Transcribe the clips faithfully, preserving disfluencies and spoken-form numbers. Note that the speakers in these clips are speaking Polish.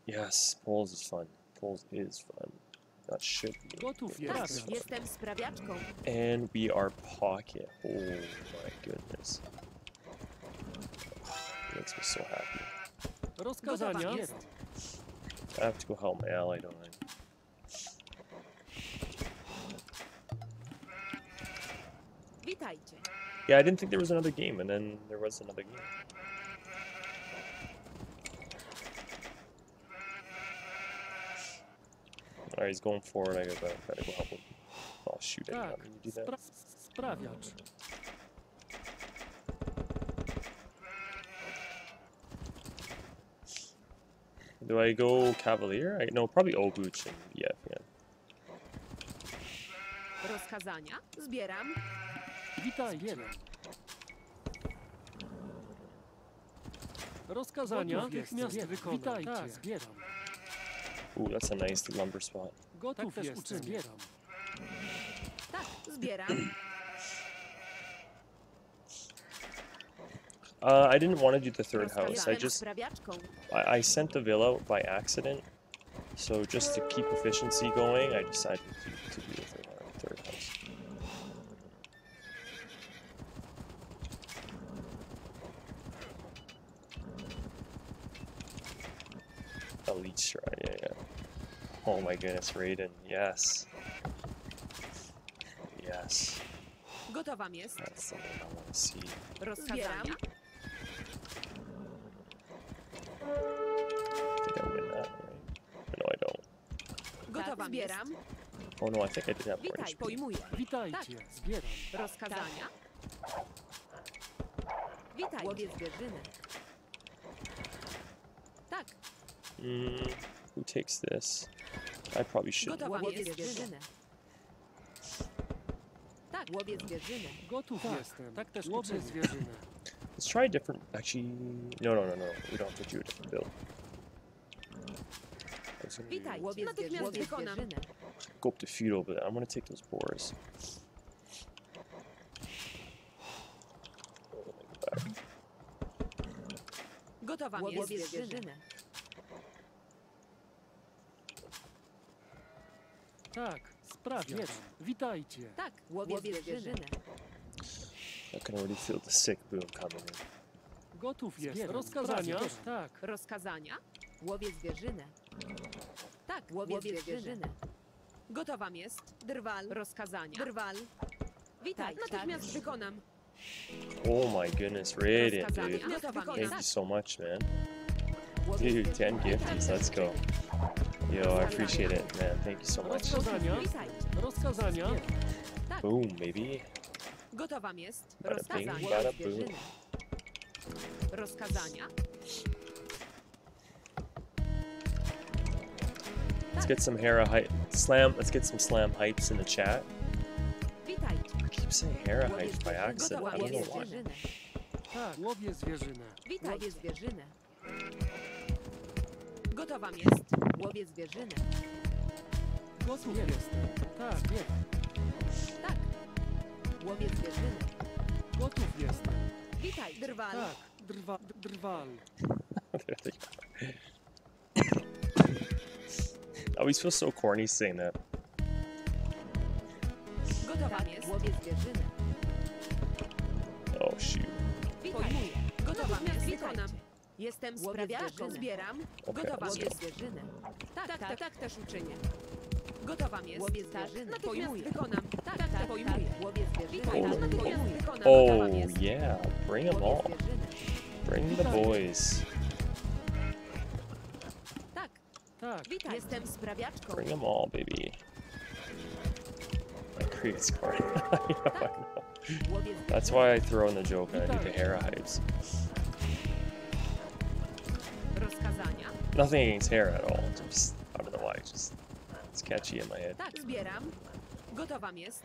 Yes, polls is fun. Polls is fun. That should be. Gotów Tak, jest. jestem sprawiaczką. And we are pocket. Oh my goodness. Makes me so happy. Rozkazania. Gotowa jest. I have to go help my ally, don't I? Witajcie. Yeah, I didn't think there was another game, and then there was another game. Alright, he's going forward. I gotta, gotta go help him. Oh shoot! I did Tak, not mean to do that. spra sprawiacz. Do I go Cavalier? I, no, probably Obuch and yeah, yeah. Rozkazania. Zbieram. Witajcie. Rozkazania. Natychmiast wykonam. Witajcie. Tak, zbieram. Ooh, that's a nice lumber spot. Gotów tak jest. Zbieram. Tak, zbieram. Uh, I didn't want to do the third house. I Jestem just sprawiaczką. I, I sent the villa by accident, so just to keep efficiency going, I decided to, to do the third, uh, third house. Elite Stride, yeah, yeah. Oh my goodness, Raiden, yes. Yes, Gotowam jest. that's the one I want to see. Rozkazania. I think I win that, right? No, I don't. Gotowam zbieram. Oh no, I think I did have more Witaj, H P. pojmuję. Witajcie. Zbieram. Rozkazania. Witaj. Łowiec zwierzynę. Tak, Mm, who takes this? I probably should. gotowa łowiec zwierzynę. Tak, łowiec zwierzynę. Gotów jestem. Tak też łowię zwierzynę. Let's try a different. Actually, no, no, no, no. We don't have to do a different build. I was gonna Witaj, do- łowiec natychmiast wykonam. go up to feudal, but I'm gonna take those boars. Oh, let me go back. Gotowa łowiec zwierzynę. Tak, sprawiacz. Witajcie. Tak, łowiec zwierzynę. I can already feel the sick boom coming in. Gotów jest. Rozkazania. Tak. Rozkazania. Łowiec zwierzynę. Tak, łowiec zwierzynę. Gotowam jest. Drwal. Rozkazania. Drwal. Witaj, natychmiast wykonam. Oh my goodness, Raiden, Rozkazania. dude. Gotowa Thank jest. you so much, man. Łowiec Dude, ten zwierzynę. gifties, let's go. Yo, I appreciate it, man. Thank you so much. Rozkazania. Witaj. Rozkazania. Tak, Boom, baby. gotowam jest. Bada Rozkazania. bing, bada Łowiec zwierzynę. Rozkazania. Let's get some Hera hype. Slam. Let's get some slam hypes in the chat. Witajcie. I keep saying Hera Łowiec hypes by accident. Gotowa I don't łowiec know why. zwierzynę. Tak, łowię zwierzynę. Witaj. Łowiec zwierzynę. Gotowam jest. Łowiec zwierzynę. Gotów jestem. Tak, zbieram. Tak. Łowiec zwierzynę. Gotów jestem. Witaj, drwal. Tak, drwa, d- drwal. There they go. I always feel so corny saying that. Gotowam jest. Łowiec zwierzynę. Oh shoot. Pojmuję. Gotowam jest. Wykonam. Jestem sprawiaczką. Zbieram. Okay, Gotowam let's jest zwierzynę. Tak, tak, tak, tak też uczynię. Gotowam jest. Łowiec zwierzynę. Natychmiast wykonam. Tak, tak, tak, pojmuję. Łowiec zwierzynę. Oh. Natychmiast wykonam. Oh Gotowam jest. yeah, bring them Łowiec all. zwierzynę. Bring the boys. Tak, Tak, witaj. Jestem sprawiaczką. Bring them all, baby. My create's corny. I know, I know. Łowiec That's why I throw in the joke and I do the Hera hypes. rozkazania. Nothing against Hera at all. Just I don't know why. It's just it's catchy in my head. Tak, zbieram. Gotowam jest.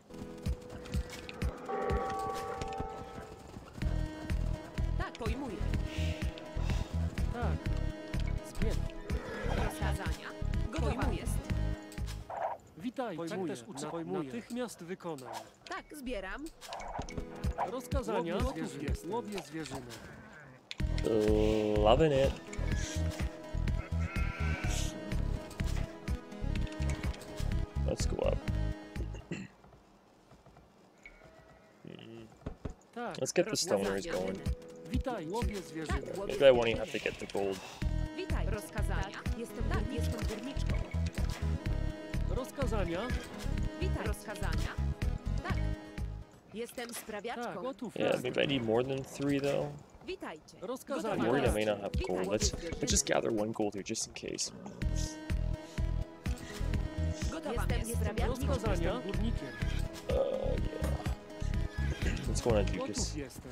Tak, pojmuję. tak. Zbieram. Rozkazania. Gotowam jest. Witaj, tak też uczę. Na, natychmiast wykonam. Tak, zbieram. Rozkazania. Gotów jest. Łowię zwierzynę. Loving it. Tak. Let's get the stoners Łowiec going. zwierzyny. Witaj, łowię zwierzyny. Tak, łowiec Maybe I won't even zwierzyny. have to get the gold. Witaj. Rozkazania. Jestem tak, jestem górniczką. Rozkazania. Witaj. Rozkazania. Tak. Jestem Tak, sprawiaczką. gotów Yeah, jestem. maybe I need more than three though. Witajcie. Rozkazania. I'm worried I may not have Witaj, gold. łowiec Let's, let's zwierzyny. just gather one gold here just in case. Gotowa jestem Rozkazania. sprawiaczką. Jestem górnikiem. Uh, yeah. What's going on, Gotów Dukas? jestem.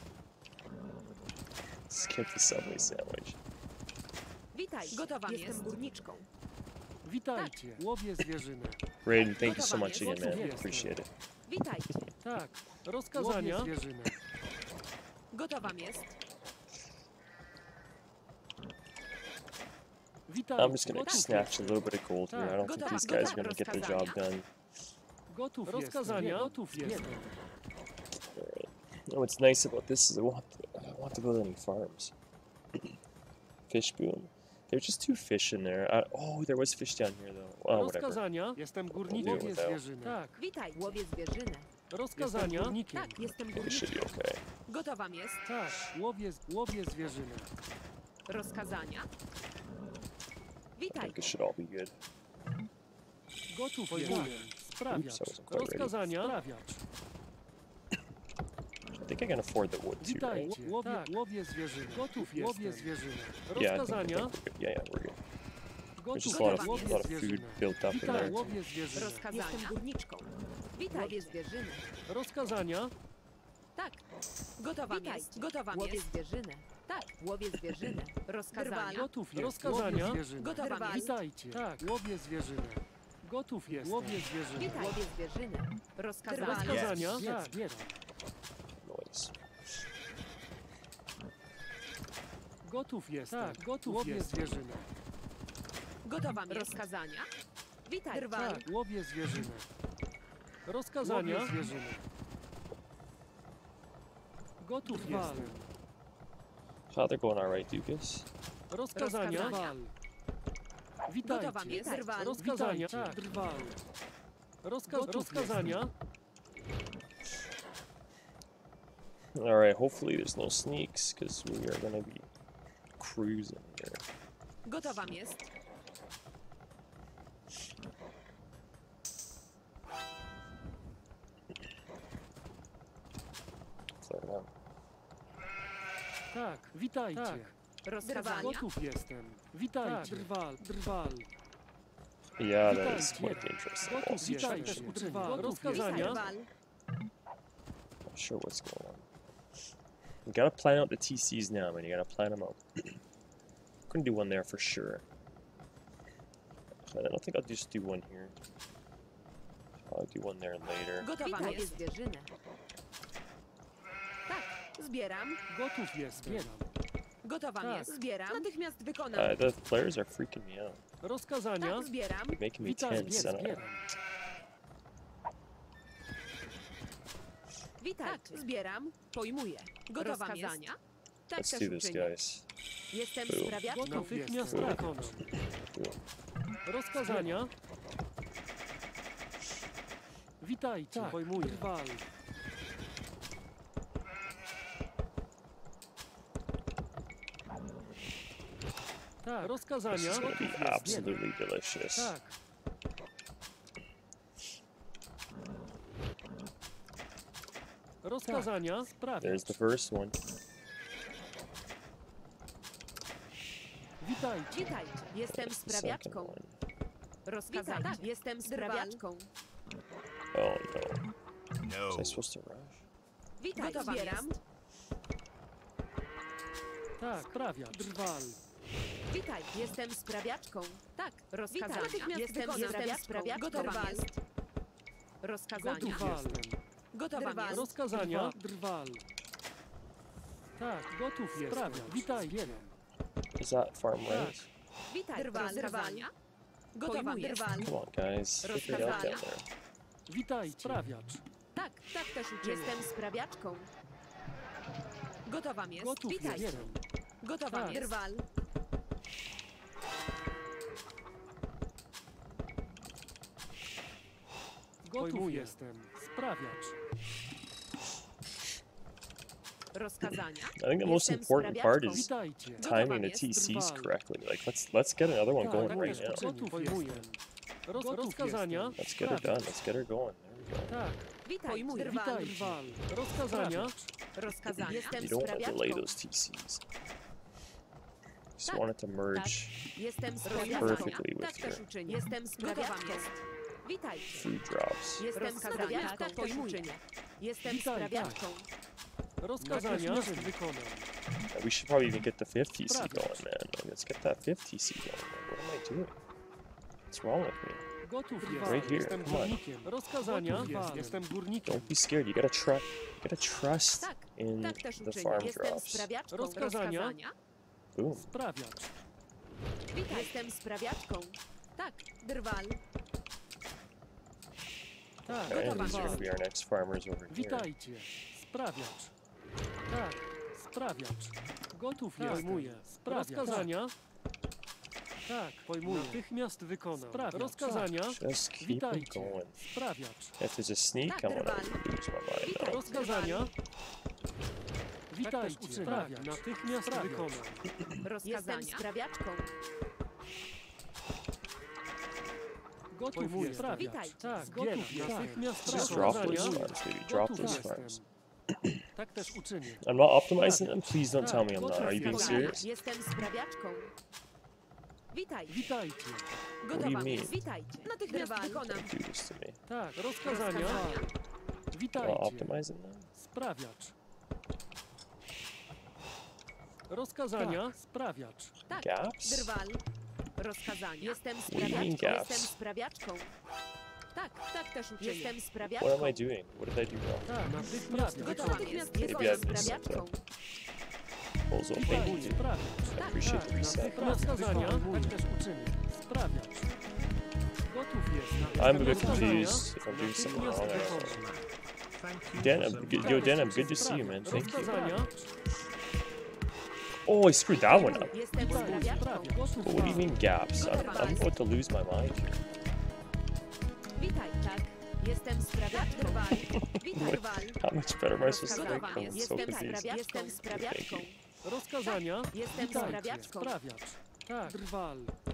Skip the Subway sandwich. Witaj. Gotowa jestem górniczką. Witajcie, łowię zwierzynę. Raiden, thank you so Gotowa much jest. again, man. Gotów Appreciate it. Witajcie. Tak, rozkazania. Łowię zwierzynę. Gotowa jest. Witajcie. I'm just gonna Gotów snatch a jestem. little bit of gold here. I don't think Gotowa, these guys are gotowa, gonna get the job rozkazania. done. Gotów rozkazania. Gotów jestem. Oh, what's nice about this is I want to, I don't want to build any farms. Fish boom. There's just two fish in there. I, oh, there was fish down here though. Oh, whatever. Rozkazania. Jestem górnikiem. Łowię Łowię zwierzynę. Tak, Witaj. Łowię zwierzynę. rozkazania. Górnikiem. Tak, jestem It should górniczką. be okay. Gotowa jest. Tak, łowię, łowię zwierzynę. Rozkazania. I Witaj. think it should all be good. Gotów Oj, jestem. Oops, Sprawiacz. I wasn't quite ready. Rozkazania. Sprawiacz. I think I can afford the wood too, Witaj, right? łowię, łowię zwierzynę. Gotów jestem. Łowię zwierzynę. Yeah, I think, I Rozkazania. think we're good. Yeah, yeah, we're good. There's Gotów just a lot of, Gotowa a lot of łowię food zwierzynę. built up in Witaj, there. łowię zwierzynę. Rozkazania. Jestem górniczką. Witaj. Łowię zwierzynę. Rozkazania. Tak. Gotowa jest. Gotowa jest. Łowię zwierzynę. Tak. Łowię zwierzynę. Rozkazania. Gotów jest. Rozkazania. Łowię zwierzynę. Gotowa jest. Witajcie. Tak, łowię zwierzynę. Gotów jest. Łowię zwierzynę. Witaj. Łowię zwierzynę. Rozkazania. Rozkazania. Yes. Tak, zbieram. Noise. Gotów jestem. Tak, gotów łowię jest. zwierzynę. Gotowa jest. Rozkazania. Witaj. Drwal. Tak, łowię zwierzynę. Rozkazania. Łowię zwierzynę. Gotów jestem. How they're going alright, Dukas? Rozkazania. Rozkazania. Witajcie. Gotowa jest. Drwal. Rozkazania. Tak, drwal. Rozkaz rozkazania. Alright, hopefully there's no sneaks, because we are gonna be cruising here. Gotowa jest. Clear it out. Tak, witajcie. Tak. Rozkazania. Gotów jestem. Witajcie. Tak, drwal, drwal. Yeah, that is Witajcie. quite interesting. Gotów Also, witajcie. change. Drwal. Rozkazania. Drwal. Not sure what's going on. You gotta plan out the T Cs now, man. You gotta plan them out. Gonna do one there for sure. I don't think I'll just do one here. I'll do one there later. Gotowa jest. Zwierzynę. Tak. Zbieram. Gotów jestem. Zbieram. Gotowa Tak. jest. Zbieram. Natychmiast wykonam. Uh, the players are freaking me out. Rozkazania. Tak. Zbieram. Making me Witaj, tense. zbier, And I, zbieram. Witaj. Zbieram. Pojmuję. Gotowa rozkazania. Tak let's też do this, uczynię. guys. Jestem Boom. sprawiaczką. Natychmiast Boom. wykonam. Boom. Rozkazania. Witajcie. Tak, Pojmuję. Drwal. Tak, This rozkazania. is gonna be Gotów jest. absolutely delicious. Tak. Rozkazania. Sprawiać. There's the first one. Witajcie. Witajcie. Jestem There's the second sprawiaczką. one. Rozkazania. Tak. Jestem sprawiaczką. Oh no. No. Was I supposed to rush? Witaj. Gotowa zbieram. Jest. Tak, sprawiać. Drwal. Witaj. Jestem sprawiaczką. Tak. Rozkazania. Natychmiast jestem sprawiaczką. sprawiaczką. Gotowa jest. Rozkazania. Gotów jestem. Gotowa jest. Rozkazania. Drwal. Tak, gotów jest. Sprawiać. Witaj. Is that farm right? Witaj. Rozkazania. Gotowa jest. Come on, guys. Figure it out down there. Witaj. Sprawiacz. Tak, tak też uczynię. Jestem sprawiaczką. Gotowa jest. Gotów Witaj. jest. Gotowa Tak. jest. Drwal. Gotów jestem. Sprawiacz. Rozkazania. I think the most Jestem important part sprawiaczką. is Witajcie. timing the jest. T Cs Drwal. correctly. Like let's let's get another one Tak, going tak right też now. uczynię. Gotów jestem. Roz, rozkazania. Let's get her done. Let's get her going. There we go. Tak. Witaj, Pojmuję. drwal. Witaj, drwal. Rozkazania. Rozkazania. Jestem You don't want to delay sprawiaczką. those T Cs. Just Tak, want it to merge Jestem sprawiaczką. perfectly Tak with też your uczynię. Jestem sprawiaczką. Witaj. food drops. Jestem sprawiaczką. Tak też uczynię. Jestem Witaj, sprawiaczką. Rozkazania. Wykonam. And we should probably even get the fifth T C Sprawdź. going, man. Like, let's get that fifth T C going. Man. What am I doing? What's wrong with me? Gotów Right jestem. here, Jestem come on. górnikiem. Rozkazania. Gotów Jest. Jestem górnikiem. Don't be scared. You gotta trust. You gotta trust Tak, in tak też the uczynię. farm Jestem drops. sprawiaczką. Rozkazania. Rozkazania. Boom. Sprawiacz. Witaj. Jestem sprawiaczką. Tak, drwal. Tak. Okay, Gotowa these are gonna jest. be our next farmers over here. Witajcie. Sprawiacz. Tak. Sprawiacz. Gotów tak. Pojmuję. Sprawiacz. Rozkazania. Tak. Pojmuję. Natychmiast wykonam. Sprawiacz. Rozkazania. Just keep them Witajcie. going. Sprawiacz. If there's a sneak, Tak, I'm gonna drwal. lose my mind Witaj. now. Rozkazania. Witajcie. uczynię. Sprawiacz. Natychmiast wykonam. Rozkazania. Jestem sprawiaczką. Gotów Pojmuję. jest. Sprawiacz. Witaj. Tak. Gotów Gotów jestem. Natychmiast Just drop those rozkazania. farms, baby. Drop Gotów those jestem. farms. Tak też uczynię. I'm not optimizing them. Please don't tell me I'm not. Gotów Are you being jest. serious? Jestem sprawiaczką. Witaj. Witajcie. do you Gotowa mean? jest. Witajcie. Natychmiast wykonam. Don't do this to me. Tak. Rozkazania. Rozkazania. Am I Witajcie. optimizing them? Sprawiacz. Rozkazania. Sprawiacz. Tak, Gaps? drwal. Rozkazania. Jestem do you mean sprawiaczką. gaps? Jestem sprawiaczką. Tak, tak też uczynię. Jestem What sprawiaczką. am I doing? What did I do wrong? Tak. Natychmiast Gotowa wykonam. jest. Maybe I Jestem missed sprawiaczką. Also, thank Witajcie. you. Sprawiacz. I appreciate the reset. Natychmiast rozkazania. Tak też uczynię. Sprawiacz. Gotów jest. I'm a bit Rozkazania. confused if I'm doing something Natychmiast wrong. I don't know. wykonam. Dan, I'm good. Yo, Dan, I'm good to see you, man. Thank you. Rozkazania. Oh, I screwed that one up. Jestem Witajcie. sprawiaczką. Sprawiacz. Gotów But what do you mean gaps? I'm, I'm about to lose my mind here. Witaj, tak. Jestem sprawiaczką. Drwal. Witaj, drwal. How much better am I supposed to think? Gotowa I'm jest. so Jestem confused. sprawiaczką. Jestem sprawiaczką. Rozkazania. Jestem Witajcie. sprawiaczką. Sprawiacz. Tak. Drwal.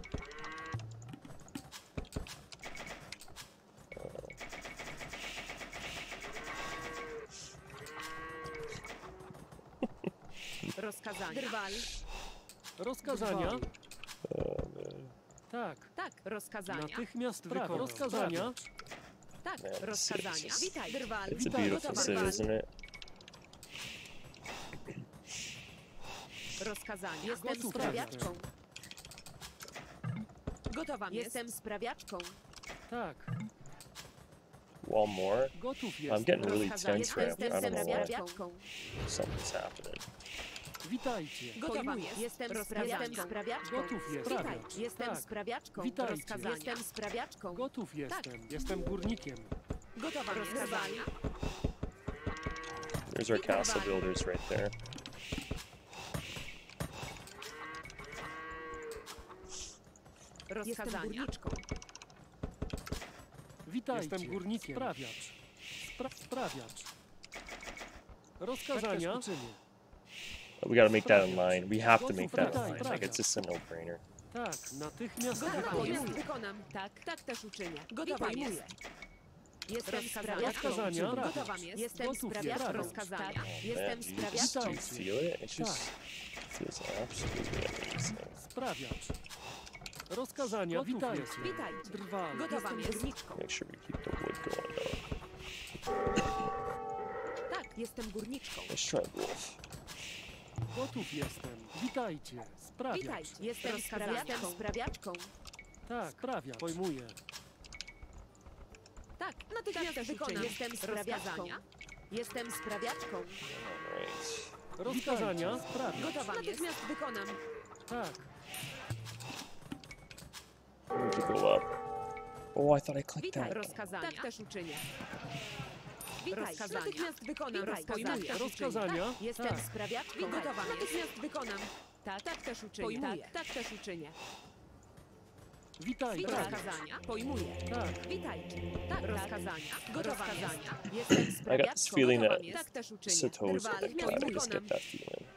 Rozkazania. Drwal. Rozkazania. Oh, man. Tak. Tak, rozkazania. Natychmiast wykonam. Rozkazania. Tak, Man, this rozkazania. city is- Witaj, drwal. It's a Witaj. beautiful Gotowa. city, isn't it? Rozkazania. Jestem Gotów sprawiaczką. Gotowa jestem sprawiaczką. Tak. One more. Gotów I'm jest. getting really Rozkazania. tense right Jestem now. I don't know why. sprawiaczką. Something's happening. Witajcie. Gotowa jest. Jestem sprawiaczką. Gotów jest. Witaj, Sprawiacz. jestem Tak. sprawiaczką. Witajcie. Rozkazania. Jestem sprawiaczką. Gotów jestem. Jestem górnikiem. Gotowa rozkazania. There's our castle builders right there. Rozkazania. Witajcie. Jestem górnikiem. Sprawiacz. Spra sprawiacz. Rozkazania. Tak We gotta make that in line. We have to make that in line. Like, it's just a no-brainer. Tak. Natychmiast Gotowa jest. wykonam. Wykonam. Tak, tak też uczynię. Gotowa jest. Jestem Rozkazania. sprawiaczką. Gotowa jest. Jestem Gotów jest. sprawiaczką. Sprawiacz. Rozkazania. Man, Jestem do you, just, do you sprawiaczką. feel it? It just feels absolutely amazing. Sprawiacz. Rozkazania. Witajcie. Witajcie. Drwal. Gotowa jest. Górniczką. Make sure we keep the wood going though. Tak, jestem górniczką. Let's try wolf. Gotów jestem. Witajcie. Sprawiacz. Witajcie. Jestem sprawiaczką. sprawiaczką. Tak. Sprawiacz. Pojmuję. Tak, natychmiast wykonam. Jestem sprawiaczką. Jestem sprawiaczką. Alright. Rozkazania. Sprawiacz. Gotowa natychmiast wykonam. Tak. We need to go up. Oh, I thought I clicked Witaj, that. rozkazania. Tak też uczynię. Witaj, natychmiast wykonam. Rozkazania. Rozkazania. Jestem Tak. sprawiaczką. Gotowa natychmiast wykonam. Tak, tak też uczynię. Tak, tak też uczynię. Witaj, Rozkazania. Pojmuję. tak. Witajcie. Tak, rozkazania. Gotowa rozkazania. Jestem I got this sprawiaczką. feeling Gotowa that jest. Tak też uczynię. Sato's Drwal, gonna come. I just wykonam. get that feeling.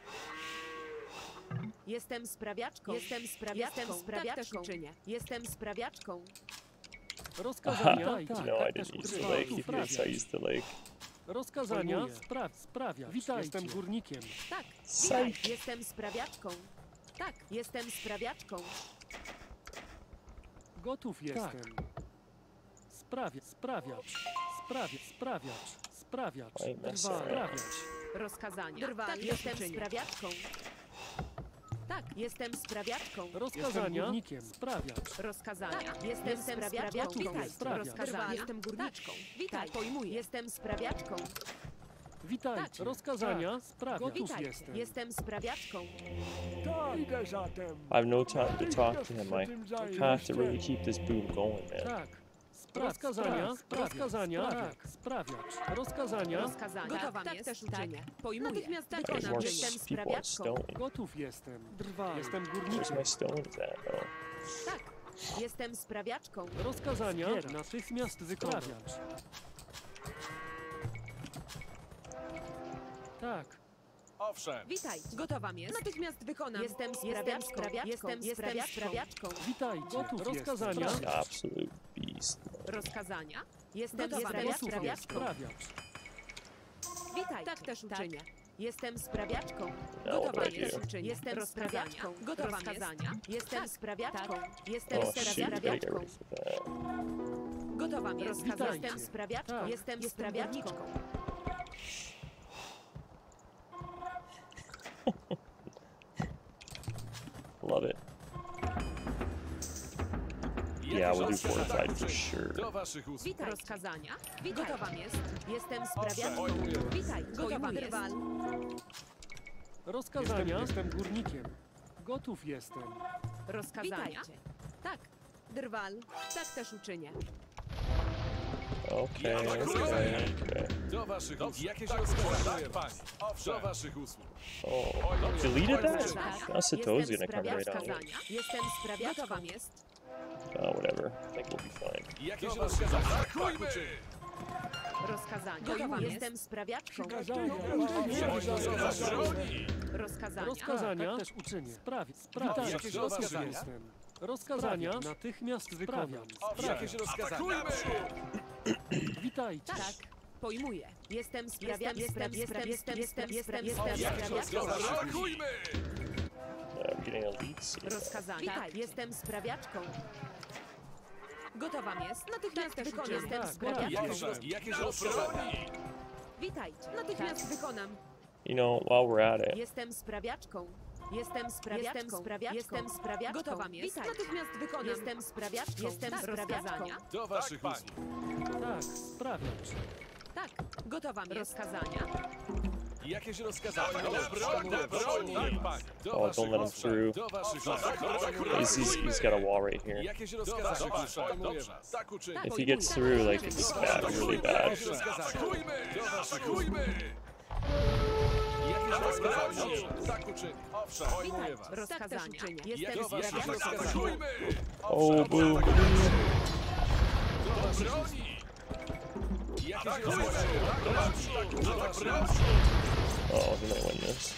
Jestem sprawiaczką. Jestem sprawiaczką. Jestem sprawiaczką. Tak też uczynię. Jestem sprawiaczką. Rozkazania, Aha. tak. No, I tak też didn't use the uczynię. lake. He thinks I used the lake. Rozkazania, Pojmuję. spraw, sprawia. Witaj, jestem górnikiem. Tak. Psych. Witaj. Jestem sprawiaczką. Tak. Jestem sprawiaczką. Gotów jestem. Sprawia, sprawiacz. Sprawia, sprawiacz. Sprawiacz. Oj, mess Dwa, around. sprawiacz. Rozkazania. Drwal, Tak, ja jestem uczynię. sprawiaczką. Tak, jestem sprawiaczką. Jestem Rozkazania, górnikiem. sprawiacz. Rozkazania. Jestem sprawiaczką. Witaj. Sprawia. Rozkazania. Jestem górniczką. Witaj. Pojmuję. Jestem sprawiaczką. Witajcie. Tak. Rozkazania, sprawiacz. Gotów Witaj. jestem. Jestem sprawiaczką. Tak, idę zatem. I have no time to talk to him. I Tym zajmę have to się. really keep this boom going, man. Tak. Spra- rozkazania, rozkazania, tak. Sprawiacz. Rozkazania, Rozkazania. Gotowa tak, też uczynię. Pojmuję. Natychmiast There's wykonam. more Jestem s- people on sprawiaczką. stone. gotów jestem. Drwal. Jestem Where's górnikiem. my stones at, though? Tak. Jestem sprawiaczką. Rozkazania, natychmiast wykonać. Tak. Owszem. Witaj. Gotowa jest. Natychmiast wykonam. Jestem sprawiaczką. Jestem sprawiaczką. Witaj, gotów rozkazania. Just an absolute beast, man. Rozkazania. Jestem Gotów sprawiaczką. jest. Sprawiacz. Witaj. Tak też uczynię. Jestem sprawiaczką. No, Gotowa what do I jest. do? Uczynię. Jestem sprawiaczką. Gotowa rozkazania. Jestem sprawiaczką. Jestem Oh, shoot, I gotta get sprawiaczką. ready for that. Gotowa jest. Witajcie. Jestem sprawiaczką. Tak. Jestem sprawiaczką. Love it. Yeah, we'll do fortified for sure. Do waszych usług. Witaj. Rozkazania. Witaj. Gotowa jest. Jestem sprawiaczką. Pojmuję. Witaj. Gotowa jest. Rozkazania. Jestem górnikiem. Gotów jestem. Rozkazania. Tak. Drwal. Tak też uczynię. Okay, okay, okay. Do waszych usług. Jakieś rozkazania, panie. Do waszych usług. Oh, deleted that? Now Sato's Jestem gonna come right on it. sprawiaczką. Jestem sprawiaczką. Gotowa jest. Oh, whatever. I think we'll be fine. Jakieś rozkazania. Atakujmy! Rozkazania. Gotowa jestem sprawiaczką. Rozkazania. Rozkazania, tak też uczynię. Sprawi, sprawi. Jakieś Gotów rozkazania? jestem. Rozkazania, natychmiast wykonam. Jakieś rozkazania. Atakujmy! Witajcie. Tak. Pojmuję. Jestem sprawiaczką. Jestem, jestem, jestem, jestem, jestem, jestem Jakieś sprawiaczką. rozkazania. Atakujmy! I'm getting elites here. Rozkazania. Tak. Jestem sprawiaczką. Gotowa jest. Natychmiast też wykonam. uczynię. Jestem Tak, sprawiaczką. Jakieś, roz, jakieś rozkazania. Witajcie. Natychmiast wykonam. You know, while we're at it, Jestem sprawiaczką. Jestem sprawiaczką. Jestem sprawiaczką. Jestem sprawiaczką. Gotowa jest. Witaj. Natychmiast wykonam. Jestem sprawiaczką. Jestem sprawiaczką. Do waszych usług. Tak, sprawiacz. Tak. Gotowa jest. Rozkazania. Jakieś rozkazania. Broń, broń, tak, panie. Do Oh, don't let him waszych through. usług. Do waszych usług. he's, he's, he's got a wall right here. Jakieś rozkazania. Pojmuję was. Tak uczynię. If he gets through, like, it's bad, really bad. Jakieś rozkazania. Atakujmy! Do waszych usług. Jakieś rozkazania. Tak uczynię. Owszem, pojmuję was. Rozkazania. Jestem Jakieś sprawiaczką. rozkazania. Atakujmy! Oh, boom. Do broni! Jakieś rozkazania. Do waszych usług. Oh, he might win this.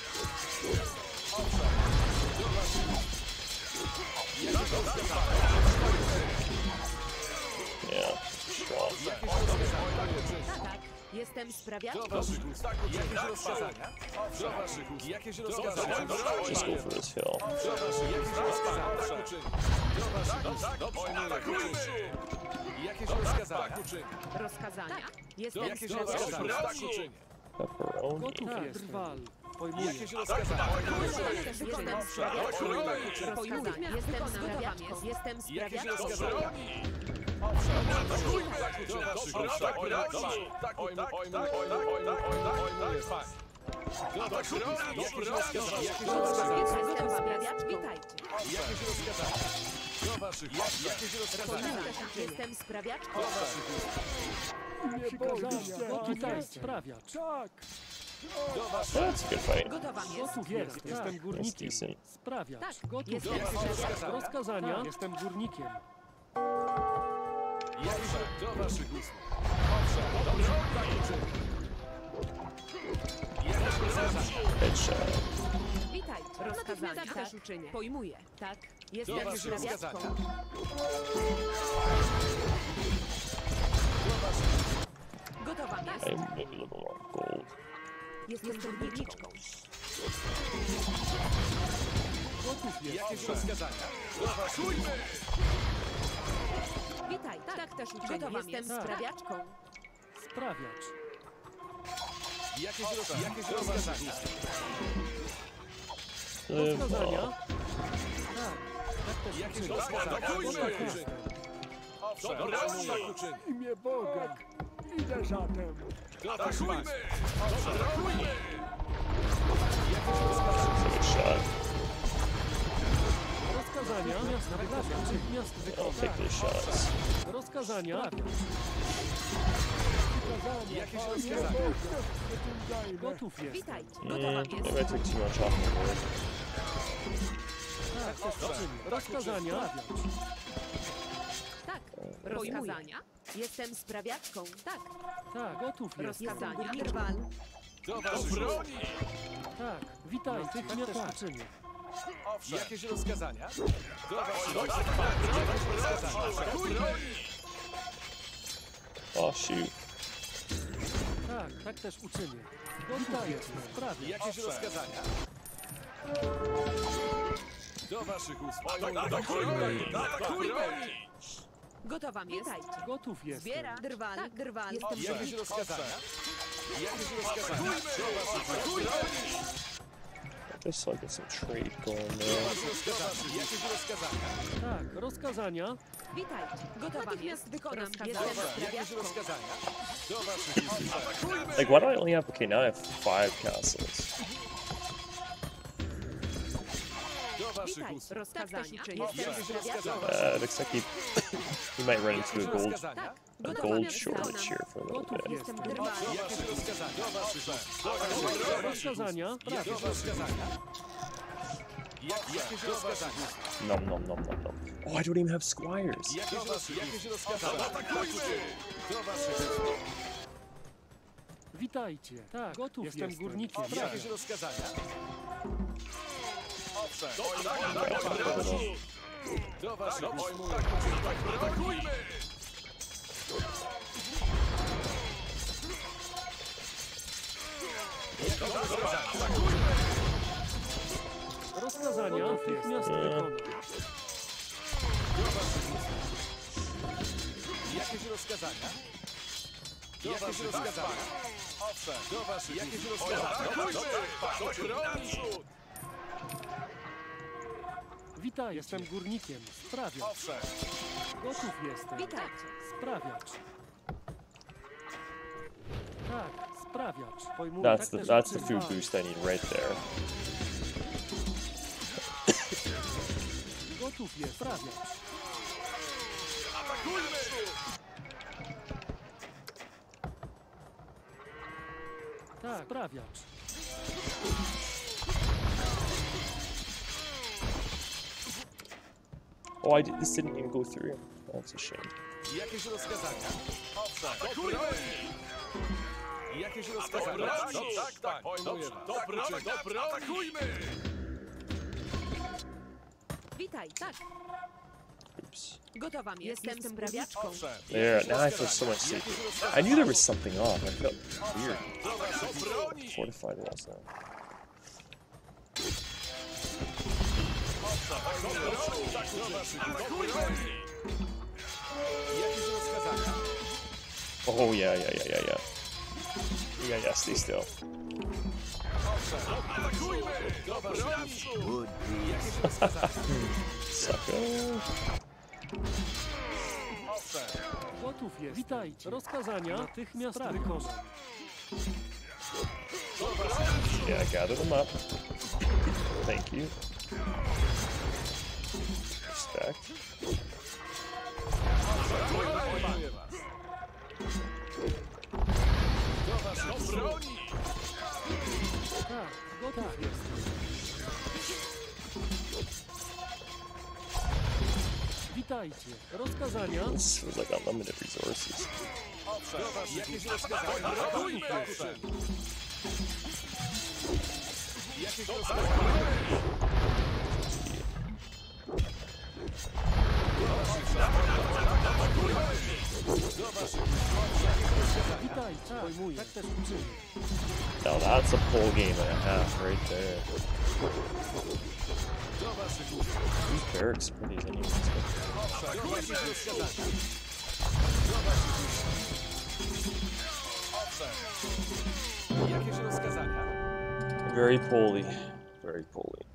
Yeah, strong. Tak. Jestem sprawiaczką. Do waszych ust. Jakieś rozkazania? Do waszych ust. Jakieś rozkazania? Just go for this hill. Do waszych jakieś rozkazania? Tak uczynię. Do waszych ust. Atakujmy! Jakieś rozkazania? Tak uczynię. Rozkazania. Do Jestem jakieś rozkazania? sprawiaczką. Tak uczynię. Pepperoni. Gotów Tak. jestem. Drwal. Pojmuję. Jakieś rozkazania? Jestem sprawiaczką. Rozkazania. Jestem sprawiaczką. Jestem Jakieś sprawiaczką. rozkazania? Do waszych ust. Tak uczynię. Tak ujmę, ujmę, ujmę, ujmę, ujmę, ujmę. Do waszych ust. Jakieś rozkazania? Jakieś rozkazania? Jestem sprawiaczką. Witajcie. Jakieś rozkazania? Do waszych ust. Jakieś rozkazania? Jestem sprawiaczką. Do waszych ust. Przykazania. Witaj, sprawiacz. Tak. Do waszych That's a good fight. Gotowa jest. Gotów jest. Jestem That's górnikiem. decent. Sprawiacz. Tak, Gotów jestem jest. strażakiem. Rozkazania. Jestem górnikiem. Owszem, do waszych usług. Owszem, dobrze, tak uczynię. Jakieś rozkazania? Headshot. Witaj. Rozkazania. Tak też uczynię. Pojmuję. Tak. Jestem Do waszych strażaczką. rozkazania? Do waszych Gotowa jest. I'm a little more gold. Jestem górniczką. Gotów jest. Jakieś rozkazania? Do waszych usług. Witaj. Tak, tak też uczynię. Gotowa jestem Tak. sprawiaczką. Sprawiacz. Jakieś roz- jakieś rozkazania? Um, Rozkazania. oh, Tak. Tak też Jakieś uczynię. rozkazania? Gotów Tak jest. uczynię. Owszem, dobrze, tak uczynię. Imię Boga. Idę zatem. Atakujmy! Owszem, atakujmy! headshot. Rozkazania. Natychmiast I'll wykonać. take those shots. Rozkazania. Jakieś rozkazania? Gotów jest. Witaj. Mm, Gotowa maybe I jest. took too much off the board. Tak też uczynię. Rozkazania. Tak. Rozkazania. Jestem sprawiaczką. Tak. Tak. Gotów jest. Rozkazania. Drwal. Do waszych broni! Tak. Witaj. Natychmiast też uczynię. Owszem. Jakieś rozkazania? Do waszych rozkazania? Atakujmy! Oh, shoot. Tak. Tak też uczynię. Gotów jest. Sprawiacz. Jakieś rozkazania? Do waszych usług. Atakujmy! Atakujmy! Gotowa jest. Witajcie. Gotów jest. Zbiera. Drwal. Tak. Drwal. Jestem Jakieś górniczką. rozkazania? Jakieś rozkazania? Do waszych usług. I guess I'll get some trade going Do there. waszych rozkazania? Jakieś rozkazania? Tak. Rozkazania. Witajcie. Gotowa jest. Wykonam. Jestem Jakieś sprawiaczką. rozkazania? Do waszych usług. Atakujmy! Like, why do I only have... Okay, now I have five castles. Do waszych Witaj. usług. Rozkazania. Jestem Jakieś sprawiaczką. rozkazania? Uh, looks like he... he might run into a gold... Rozkazania? Tak. a Gotowa gold jest. shortage here for a little Gotów bit. jestem. Drwal. Jakieś rozkazania? Do waszych usług. Rozkazania. Jakieś rozkazania? Jak- Jakieś rozkazania? Nom nom nom nom nom. Oh, I don't even have squires. Jakieś, roz, jakieś rozkazania? Atakujmy! Do waszych usług. Witajcie. Tak. Gotów jestem. Jestem górnikiem. Jakieś rozkazania? Owszem. Do waszych usług. Atakujmy! Rozkazania. Natychmiast wykonać. Jakieś rozkazania? Jakieś rozkazania? Owszem. Do waszych jakieś rozkazania? Atakujmy! Witaj. Jestem górnikiem. Sprawiacz. Owszem. Gotów jestem. Witajcie. Sprawiacz. Tak. Sprawiacz. Pojmuję. That's Tak the też that's the uczynię. food boost I need right there. Gotów jest. Sprawiacz. Atakujmy! Tak. Sprawiacz. Oh, I did, this didn't even go through. That's a shame. Jakieś rozkazania? Owszem. Atakujmy! Jakieś rozkazania? Tak, tak, tak. Pojmuję was. Dobra, dobra. Atakujmy! Witaj. Tak. Oops. Gotowa jest. Jestem sprawiaczką. Owszem. There, now I feel so much safer. I knew there was something off. I felt weird. Do waszych broni! Fortified walls now. Do waszych atakujmy! Jakieś rozkazania? Oh yeah, yeah, yeah, yeah, yeah. Yeah, yeah. Stay still. Atakujmy! Do waszych broni! Jakieś rozkazania? Sucker. Owszem. Gotów jest. Witajcie. Rozkazania. Natychmiast wykonać. Yeah, I gathered them up. Thank you. Respect. Pojmuję was. Do waszych broni! Tak, gotów jestem. Witajcie. Rozkazania? This was like unlimited resources. Owszem, jakieś rozkazania? Ratujmy! Owszem. Jakieś rozkazania? Witajcie. Pojmuję. Tak też uczynię. Now that's a pole game and a half right there. These barracks pretty anyways. Jakieś rozkazania? Very poorly. Very poorly.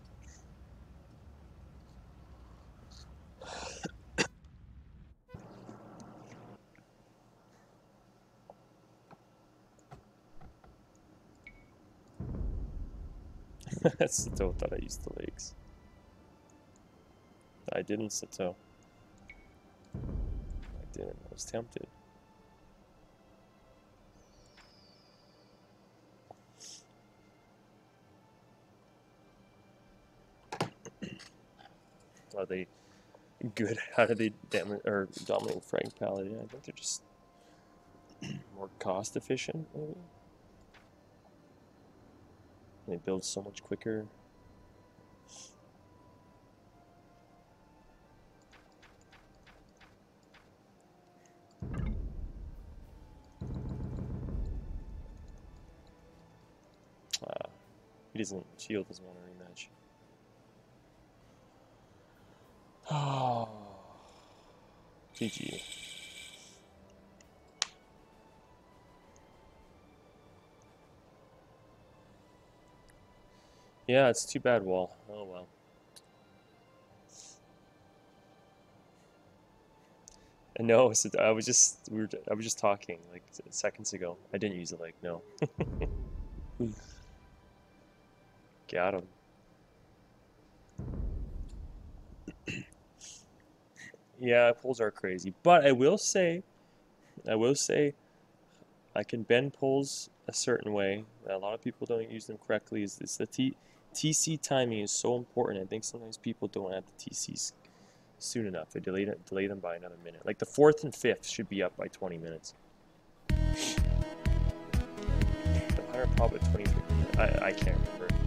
Sato thought I used the lakes. I didn't, Sato. I didn't. I was tempted. Are they good? How do they dam or dominate Frank Paladin? I think they're just more cost efficient, maybe. They build so much quicker. Ah, he doesn't. Shield doesn't want to rematch. Oh, G G. Yeah, it's too bad, Wall. Oh well. No, so I was just we were I was just talking like seconds ago. I didn't use it like no. Got him. Yeah, pulls are crazy, but I will say, I will say, I can bend pulls a certain way. A lot of people don't use them correctly. Is this the T T C timing is so important. I think sometimes people don't have the T Cs soon enough. They delay it, delay them by another minute. Like the fourth and fifth should be up by twenty minutes. The hunter probably twenty-three. I I can't remember.